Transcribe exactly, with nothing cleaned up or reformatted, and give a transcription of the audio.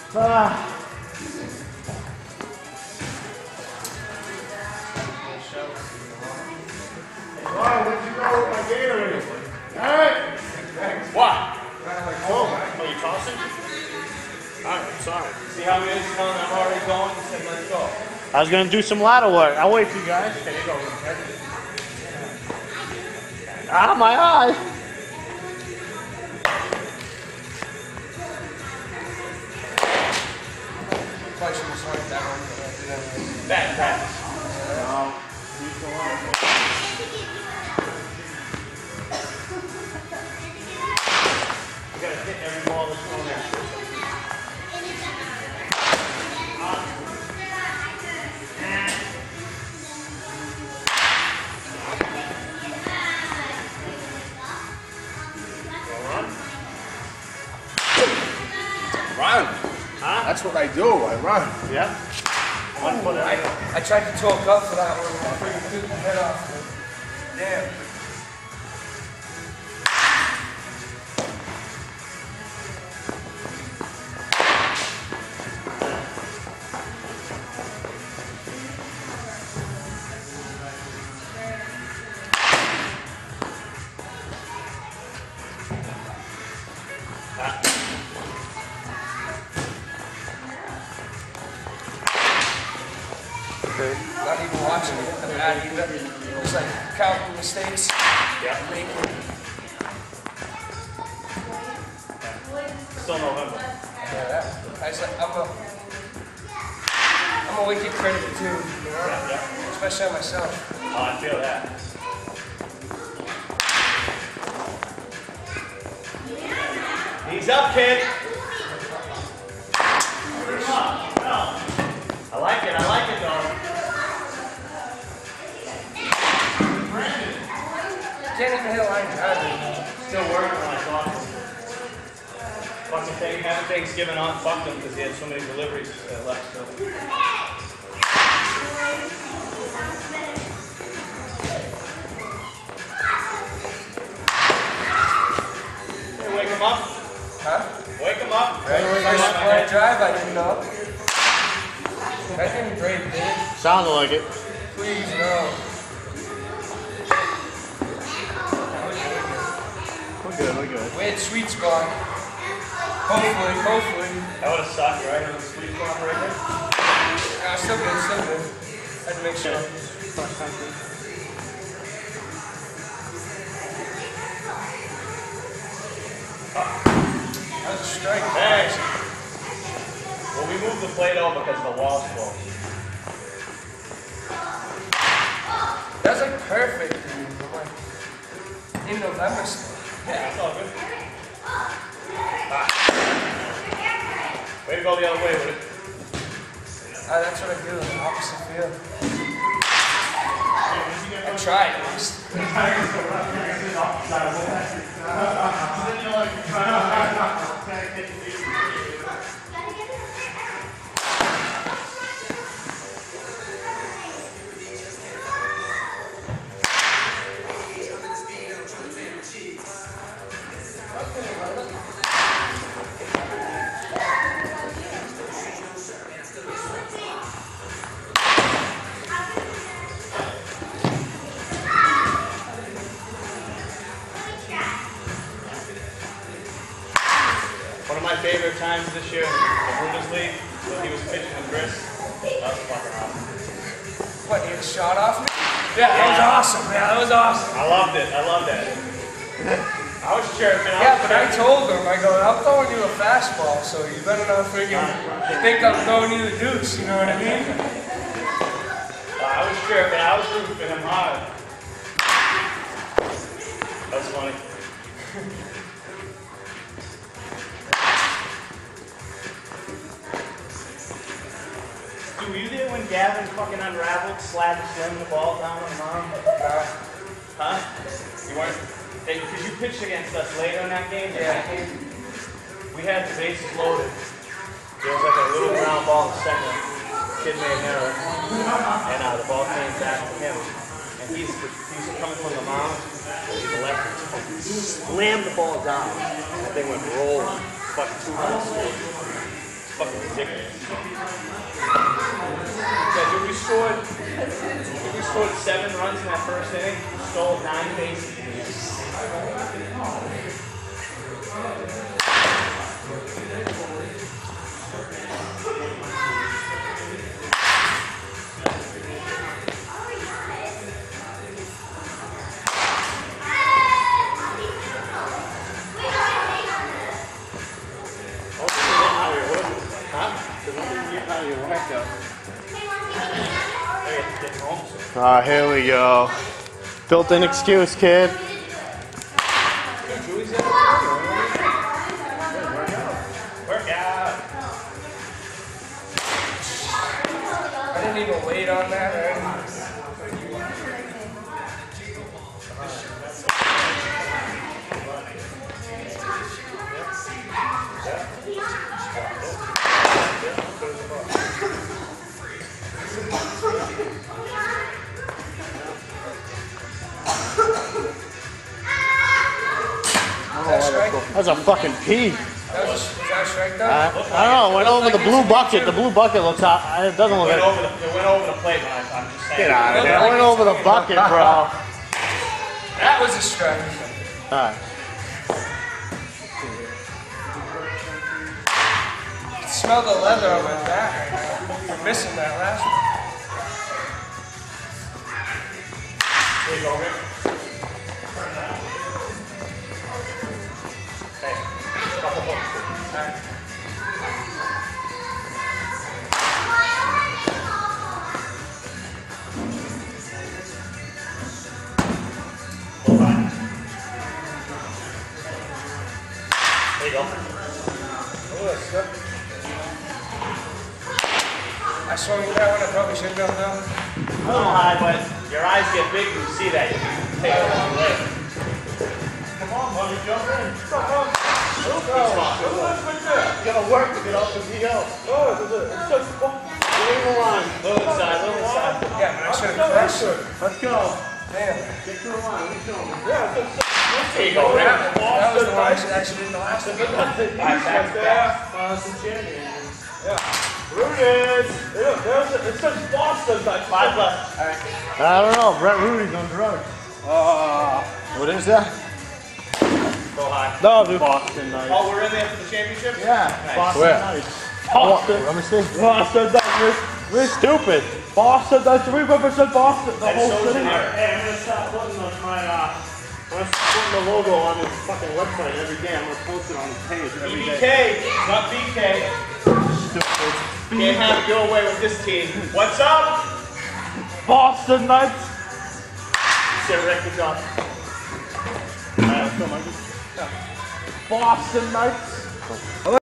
Ah. Wow, where'd you go with my Gatorade? Alright! What? Oh, oh, you tossing? Alright, I'm sorry. See how he is telling I'm already going? He said, let's go. I was gonna do some ladder work. I'll wait for you guys. There you go. Ah, my eye! Probably should have started that one. Back, back. No. He's the one. You gotta hit every ball that's going there. Run. Huh? That's what I do. I run. Yeah. One foot I, out. I tried to talk up for that one. I freaking took the head off. Damn. Not even watching it at the bat either. Just like counting mistakes. Yeah. Making. Still November. Yeah, that. I said, I'm a. I'm a wicked critic too, you know? Yeah, yeah. Especially on myself. Oh, I feel that. He's up, kid. Come on. No. I like it. I like it, though. Can't even hit a line drive. Still working on my thoughts. Fucking thing, having Thanksgiving on, fucked him because he had so many deliveries uh, left. So. Hey, wake him up. Huh? Wake him up. Right? Wake him First up. line drive, I didn't know. That didn't break, did it? Sounded like it. Please, no. We're good, we're good. Weird sweet spot. Hopefully, hopefully. That would have sucked, right? On the sweet spot right there. Yeah, still good, still good. Had to make sure. That was a strike. Thanks. Well, we moved the plate over because the wall's full. That was like perfect, dude. I'm like, in November still. Yeah, it's all good. Ah. Way to go the other way with it. Ah, that's what I do in the opposite field. I try at least. One of my favorite times this year in the Bundesliga when he was pitching with Chris. That was fucking awesome. What, he had a shot off me? Yeah, that was awesome, man. That was awesome. I loved it. I loved that. I was chirping. I Yeah, was but I chirping. told him, I go, I'm throwing you a fastball, so you better not freaking think I'm throwing you the deuce, you know what I mean? I was chirping. I was rooting for him hard. That was funny. Dude, were you there when Gavin fucking unraveled, slapped slam the ball down on the mound? Uh, Huh? You weren't? Because you pitched against us later in that game. Yeah. That game, we had the bases loaded. There was like a little ground ball in the center. Kid made an error. And uh, the ball came back to him. And he's, he's coming from the mound. He's a lefty. Slammed the ball down. That thing went rolling. Fucking two runs. fucking ridiculous. Yeah, dude, we scored, dude, we scored seven runs in that first inning, stole nine bases. Ah, here we go. Built-in excuse, kid. Work out. I didn't even wait on that. Right? That's a fucking pee. That was, was that a strike though? I, I don't know. It went over the blue bucket. The blue bucket looks hot. It doesn't look It went like. over the, it went over the plate, but I'm just saying. Get out of there. It went over the bucket, bro. That was a strike. Alright. Smell the leather on my back right now. You're missing that last one. There you go, Rick. Hey, couple books. Hold on. There you go. I swung with that one. I probably should have done that. A little high, but your eyes get big when you see that. You can take it a long way. Come on, buddy, jump in. Come on. Let's go. You gotta work to get off the D L. Oh, it's just little line. Little inside, little inside. Yeah, but I should have crushed it. Let's go. Damn. Get to the line. Let's go. There you go, Rick. That, that was the one I should actually did the last one. Back, back, back. Boston champion. Rooted. There's a, it says Boston. Like five left. All right. I don't know. Brett Rudy's on drugs. Uh, What is that? Go high. No, dude. Boston Knights. Oh, we're in there for the championship? Yeah. Nice. Boston Where? Knights. Boston. Let me see. Boston, that's We're stupid. Boston, that's we represent Boston. The And whole so's city. in there. Hey, I'm gonna start putting on my, uh, I'm gonna start putting the logo on this fucking website every day. I'm gonna post it on the page every B B day. K, not B K. Stupid. Can't have it your way with this team. What's up? Boston Knights. Say Rick, good job. Boston Knights.